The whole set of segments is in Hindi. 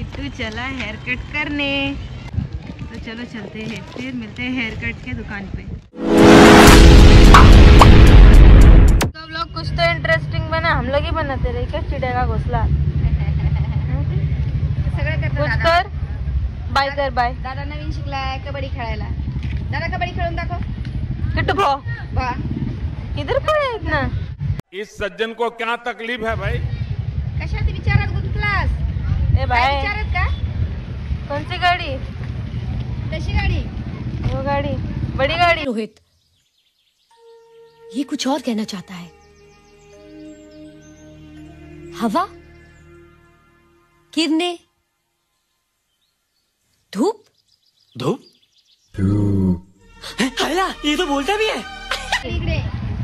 किट्टू चला हेयर कट करने, तो चलो चलते हैं, फिर मिलते हैं हेयर कट के दुकान पे। तो हम लोग कुछ तो इंटरेस्टिंग बना, हम लोग ही बनाते रहे क्या चिड़िया का घोंसला। कुछ कर, बाय कर बाय। दादा नवीन शिकलाय कबड्डी खेळायला, दादा कबड्डी खेळून दाखव। किट्टू भो वाह किधर पड़े इतना? इस सज्जन को क्या तकलीफ है भाई? कशात विचारात गुंतलास? ए भाई विचारात का? कौन सी गाड़ी? तशी गाडी, वो गाड़ी, बड़ी गाड़ी। रोहित ये कुछ और कहना चाहता है। हवा, किरणें, धूप। धूप हल्ला, ये तो बोलता भी है। इकडे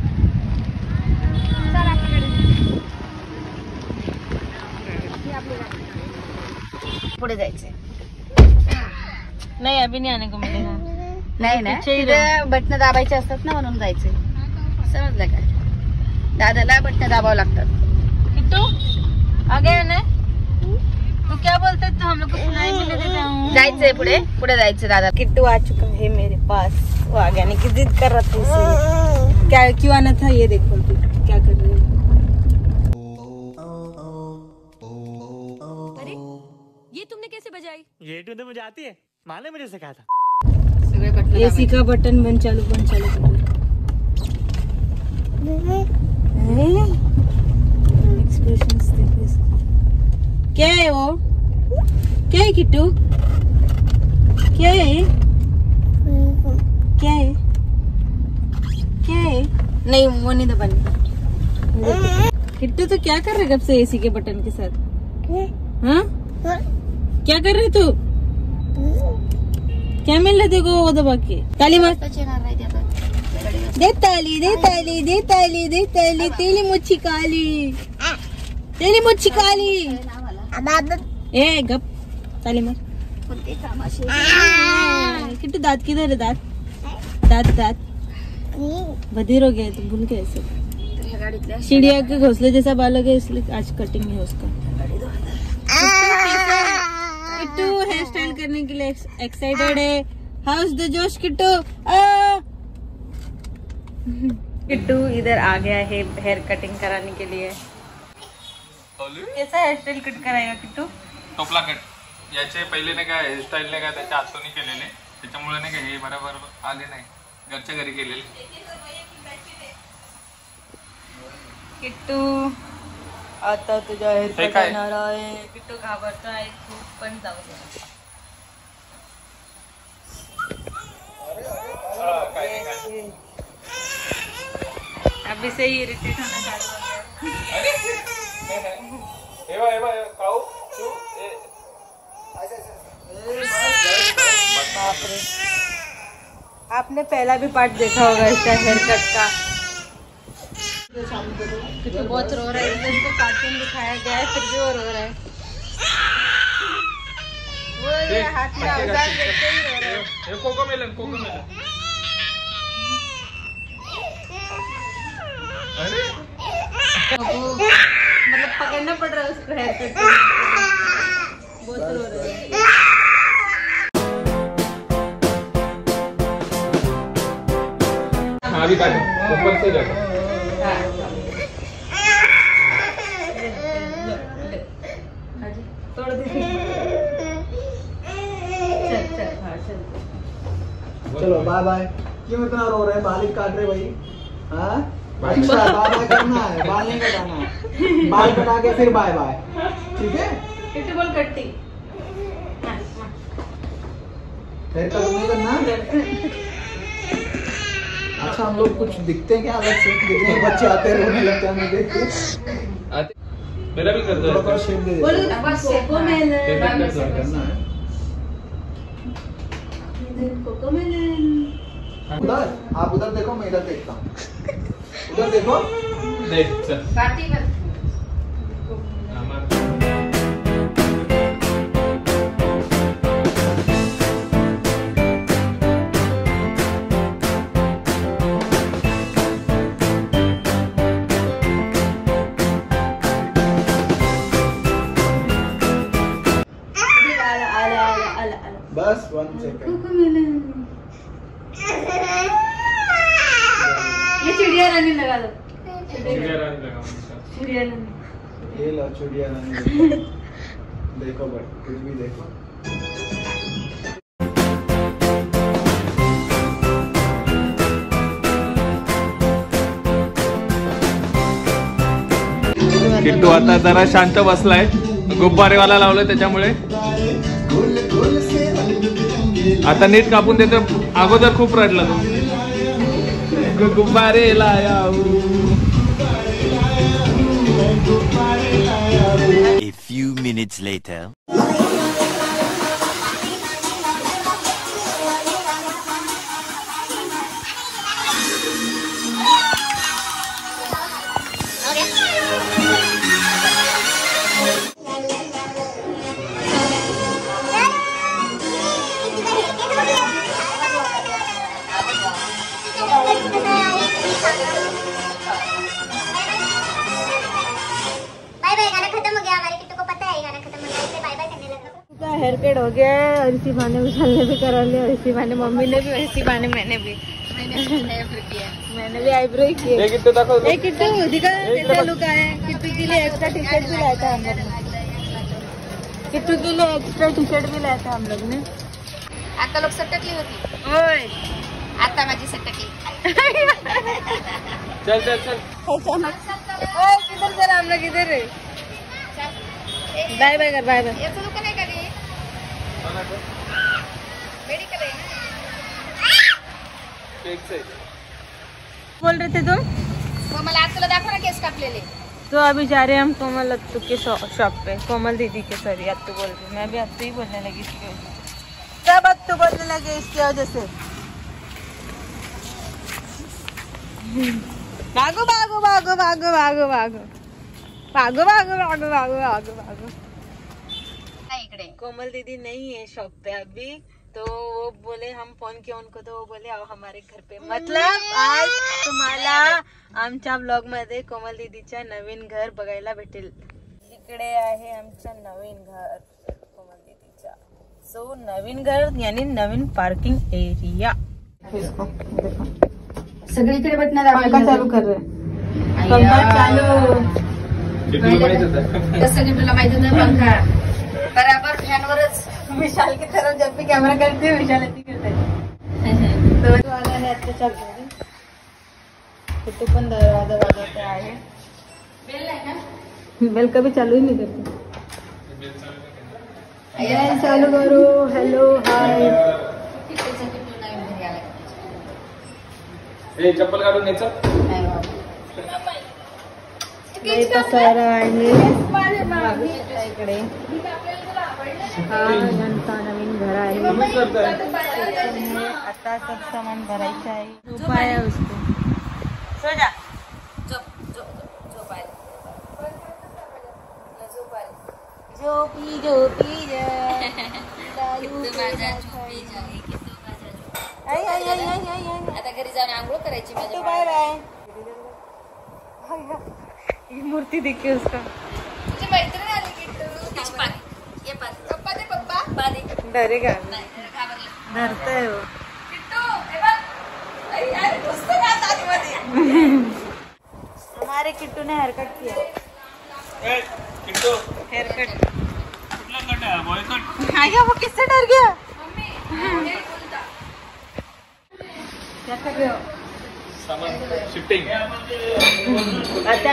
चल आपल्याकडे, पुढे जायचंय। नहीं अभी नहीं आने को मिलेगा। नाही ना, तिथे बटन दाबायचे असतात ना, म्हणून जायचंय। समजलं का? दादाला बटन दाबावं लागतात। किट्टू आ गया ना? तो क्या बोलते तो हम लोग को सुनाई भी नहीं देता हूँ। जायचंय पुढे, पुढे जायचंय दादा। किट्टू आ चुका है मेरे पास, वो आ गया, नहीं कि जिद कर रहा था इसे। क्या क्यों आना था ये देखो, तू क्या कर रही है। अरे ये तुमने कैसे बजाई? ये टूने मुझे आती है, माँ ने मुझे सिखाया था। सगळे बटन एसी का बटन बंद चालू एक्सप्रेशंस देखो इसके। क्या है वो? क्या है किट्टू? क्या है? क्या है? क्या है? नहीं वो नहीं दबानी। किट्टू तो क्या कर रहे कब से एसी के बटन के साथ? हाँ क्या कर रहे तू? क्या मिल रहा देखो वो दबा के? ताली मार। दे ताली, दे ताली, दे ताली, दे ताली, तेली मुच्छी काली, तेली मुच्छी काली। ए गप, ताली मार। किट्टू दांत किधर है? दांत दांत दांत बधिर हो गया है, तो भूल गए सब। चिड़िया के घोंसले जैसा बालक है, इसलिए आज कटिंग है उसका। किट्टू हेयर स्टाइल करने के लिए एक्साइटेड है। हाउस द जोश किट्टू। किट्टू इधर आ गया है हेयर कटिंग कराने के लिए। कैसा हेयर स्टाइल कट कराएगा किट्टू? टोपला कट याचे पहिले नाही काय हेअरस्टाईल नाही काय त्याच्या हातोनी केलेले, त्याच्यामुळे नाही काय हे बरोबर आले नाही, घरच्या घरी केलेले। किट्टू आता तुझ्या हेअर कट येणार आहे। किट्टू घाबरतो आहे खूप, पण जाऊ दे। अभी से ही इरिटेट होना चालू हो गया। आपने पहला भी पार्ट देखा होगा इसका हेयर कट का। किट्टू बहुत रो रहा है, इसको कार्टून दिखाया गया है, फिर भी वो रो रहा है। वो ये हाथ में औजार देखते ही रो रहा है। Hey Cocomelon, Cocomelon. अरे मतलब पकड़ना पड़ रहा है उसको हेयर कट करने, बहुत रो रहा है। अभी काट ऊपर से जाकर। तोड़ दे। चल हाँ चल। चलो बाय बाय। क्यों इतना रो रहे हैं? बाल काट रहे भाई? हाँ अच्छा, बाय बाय करना है, बाल नहीं कटाना है। बाल कटा के फिर बाय बाय, ठीक है? किट्टू बोल कट्टी। हेयर कट नहीं करना। अच्छा हम लोग कुछ दिखते हैं क्या अलग से? कितने बच्चे आते हैं रोने लगते हैं हमें देख के। मेरा भी कर दो, थोड़ा शेप दे बोलो देते बस कोकोमेलन करना है। उधर आप उधर देखो, मैं इधर देखता हूँ। उधर देखो, देख चल। पार्टी कर। बस 1 सेकंड। ये चिड़िया रानी लगा दो। चिड़िया रानी लगाओ। चिड़िया रानी। ये लो चिड़िया रानी। देखो बट कुछ भी देखो। किट्टू आता जरा शांत बसलाय, गुब्बारेवाला लावलाय त्याच्यामुळे आता नीट कापून देतो. अगोदर खूप रडला तो. गुब्बारे लाया. A few minutes later. Hair cut हो गया है और इसी बहाने विशाल ने भी करा लिया और इसी बहाने मम्मी ने भी और इसी बहाने मैंने भी आईब्रो ही किए. किट्टू दिखा कैसा लुक आया. किट्टू के लिए एक्स्ट्रा टी शर्ट भी लाया था हम लोग ने. किट्टू के लिए एक्स्ट्रा टी शर्ट भी लाया था हम लोग ने. आता लोक सटकली होती. ओय आता माझी सटकली. चल चल चल. ओय किधर जरा हम लोग इधर है. बाय बाय कर बाय बाय. याचं दुकान आहे का रे. मेडिकल आहे. बोल रहे थे तुम. मग मला आज तुला दाखव ना केस कापलेले. तो अभी जा रहे हैं हम कोमल अत्तू के शॉप पे. कोमल दीदी के. सॉरी अत्तू बोल रही. मैं भी अत्तू ही बोलने लगी इसकी वजह से. सब अत्तू बोलने लगे इसकी वजह से. भागो भागो भागो भागो भागो भागो भागो भागो भागो भागो भागो भागो. इकडे कोमल दीदी नहीं है शॉप पे अभी, तो वो बोले हम फोन किया उनको तो वो बोले आओ हमारे घर पे. मतलब आज तुम्हाला आमच्या ब्लॉग मध्ये कोमल दीदीच्या नवीन घर बघायला भेटेल. इकडे आहे आमचं नवीन घर कोमल दीदीचा. सो नवीन घर यानी नवीन पार्किंग एरिया. सगळीकडे बटणं पंखा चालू कर रहे. पंखा चालू. कसं की तुला माहिती नाही पंखा बराबर फॅनवरच. विशाल की तरफ जब भी कैमरा करते हैं विशाल ऐसे करते हैं. तो वाला है अच्छा चल रहा है. किट्टू पण दरवाजा वाजवते आहे. बेल नाही ना. बेल कभी चालू ही नहीं करते. बेल चालू करो. Hello hi. चप्पल काढून न्यायचं. सारा आहे इकडे. हा यांचा नवीन घर आहे. आता सब सामान भरायचं आहे. झोपाया उसको. सो जा. झोपी झोपी जा. आता घरी जाऊन आंघोळ करायची माझ्या. Bye bye. मूर्ती दिखी उसका. तुझी मैत्रीण आली किट्टू. ये पप्पा दे पप्पा. बादे डरेगा. घाबरला. डरता है वो. किट्टू हे बघ. अरे यार घुसतो का आतमध्ये. हमारे किट्टू ने हेयर कट किया. Kittu hair cut. कुठला कट आहे. Boy cut. आया वो किससे डर गया. मम्मी हे बोलता. क्या कर रहे हो. सामान शिफ्टिंग. आते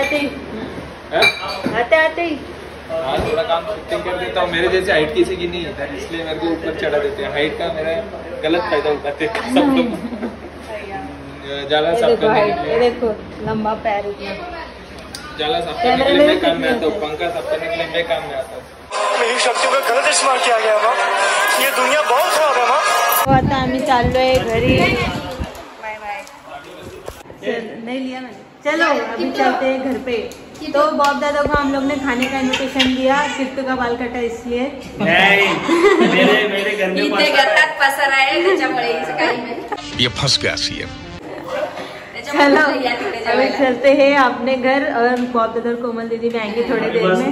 आते हाँ थोड़ा काम शिफ्टिंग कर देता हूँ. मेरे जैसे हाइट किसी की नहीं है इसलिए मेरे को ऊपर चढ़ा देते हैं. हाइट का मेरा गलत फायदा उठाते हैं सब लोग. जाला साफ करने के लिए. देखो लंबा पैर इतना. जाला साफ करने के लिए मैं काम में आता हूँ. पंखा साफ करने के लिए मैं काम में आता हूँ. मेरी शक्तियों का गलत इस्तेमाल किया गया माँ. ये दुनिया बहुत खराब है माँ. आता आम्ही चाललोय घरी. Bye bye. नहीं लिया मैंने. चलो अभी चलते हैं घर पे. तो बॉब दादा को हम लोग ने खाने का इन्विटेशन दिया. किट्टू का बाल कटा इसलिए. नहीं मेरे घर में इथे घरात पसार आहे त्याच्यामुळे हिचं काही नाही. ये फंस गया सीएम. चलो अभी चलते हैं अपने घर और बहुत इधर कोमल दीदी भी आएंगे थोड़ी देर में।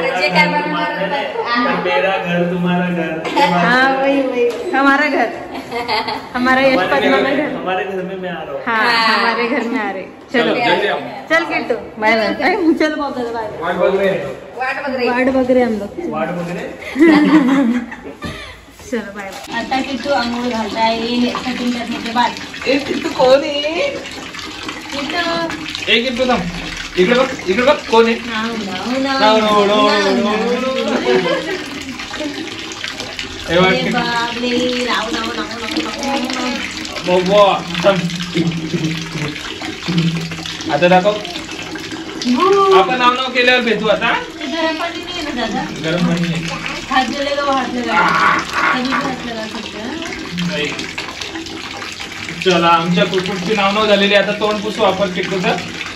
मेरा घर तुम्हारा घर। हाँ वही हमारा घर, हमारा यश पद्मा में घर। हमारे घर में मैं आ रहा हूँ। हाँ हमारे घर में आ रहे। चलो चल किट्टू बाय बाय। चलो बहुत ज्यादा बाय। वाट बघ रहे हम लोग। चलो बाय बाय। आता किट्टू अंघोळ घालताय कटिंग करण्याच्या बाद। किट्टू कोण आहे? किट्टू थांब इकडे बघ कोण आहे? आता दाखव आपण नाव केल्यावर भेटू आता। गरम पाणी नाही ना दादा? गरम पाणी नाही। हात गेलेलो नाही। चला आमच्या कुकुटची नाव झालेली आता तोंड पुसू आपण किट्टूचं।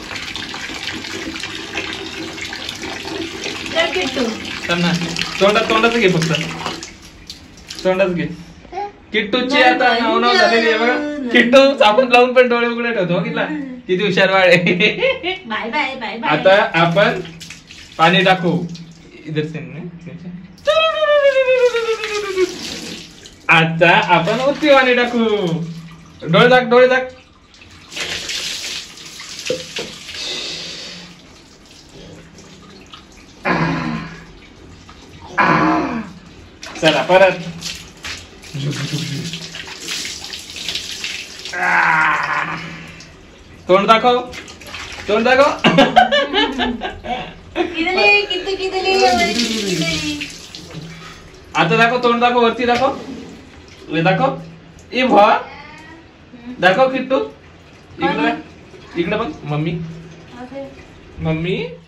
तोंडाचं घे फक्त तोंडाच घे। किट्टूची आता नाव झालेली आहे बघा। किट्टू साबण लावून पण डोळे उघडे ठेवतो किला किती हुशार वाढे। Bye bye bye bye. आता आपण पाणी टाकू इधर से। आता आपण वरती पाणी टाकू। डोळे दाख चला परत तोंड दाखव आता दाखव तोंड दाखव वरती दाखव ए भा दाखव किट्टू इकडे बघ मम्मी